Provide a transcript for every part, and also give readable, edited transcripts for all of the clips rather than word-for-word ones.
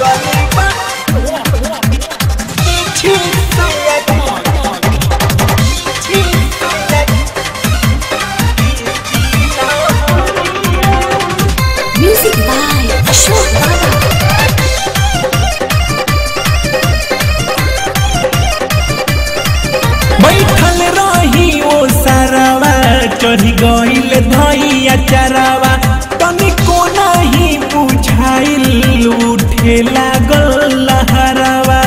Music by Ashok Baba. बैठल रही ओ सरवा चढ़ी गइल धैया चरवा तनिको नहीं बुझाइल उठे लागल लहरवा।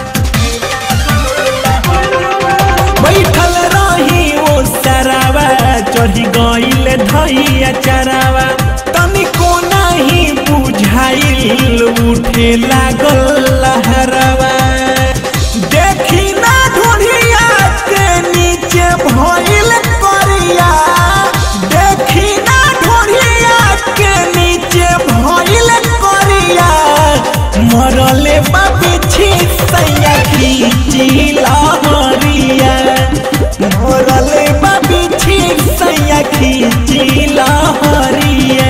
बैठल रही ओ सरवा चढ़ी गइल धैया चरवा तनिको नहीं बुझाइल उठे लागल लहरवा। देखी ना ढूंढिया के नीचे भइल करिया, देखी ना ढूंढिया के नीचे भइल करिया, मरले बाबिछी सैया खींची लहरिया, मरले बाबिछी सैया खींची लहरिया।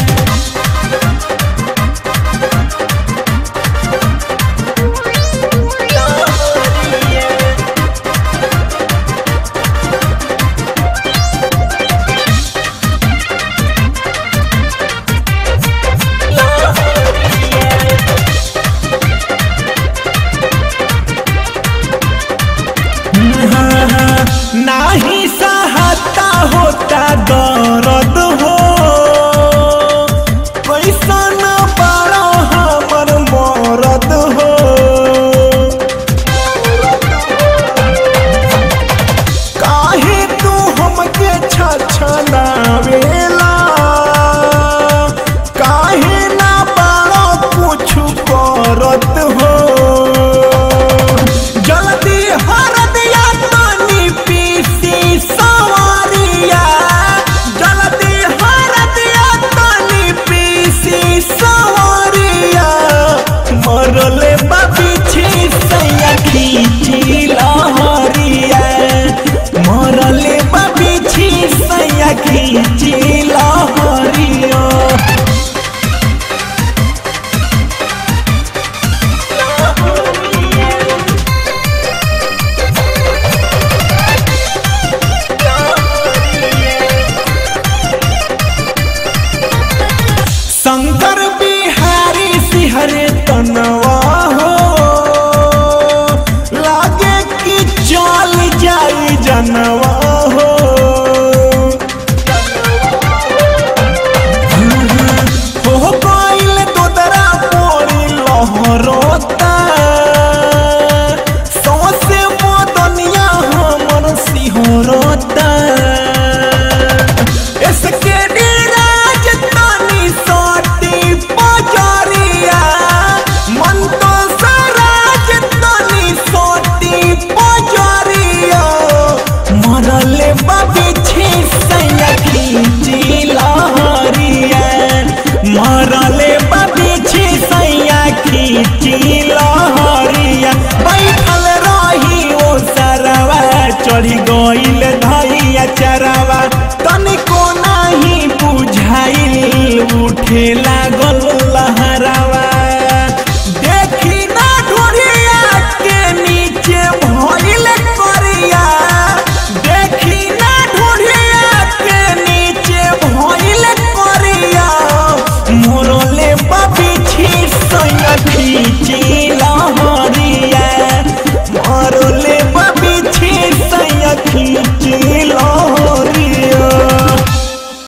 नाही सहता होता दर्द हो कैसन बड़ा हमर मरद हो। काहे तू हमके छछनावेला, काहे ना बड़ा कुछ करत हो। जल्दी हरदिया तनी पीसी सवारिया, जल्दी हरदिया तनी पीसी सवारिया, मरले बाबिछी सैया खींची लहरिया, मरले बाबिछी सैया खींची लहरिया। शंकर बिहारी सिहरे तनवा हो, लागे कि चल जाई जनवा हो। हो गइल दोदरा पोड़ी लहरोता, सौसे मदनिया हमर सिहरोता। इसके राज तनी सोटी पजरिया, मन तो सराज तनी सोटी पजरिया, मरले बाबिछी सैया खींची लहरिया, मरले बाबिछी सैया खींची लहरिया। बैठल रही ओ सरवा चढ़ी गइल धैया चरवा तनिको नहीं बुझाइल उठे लागल लहरवा। देखी ना ढूंढिया के नीचे भइल करिया, देखी ना ढूंढिया के नीचे भइल करिया, मरले बाबिछी सैया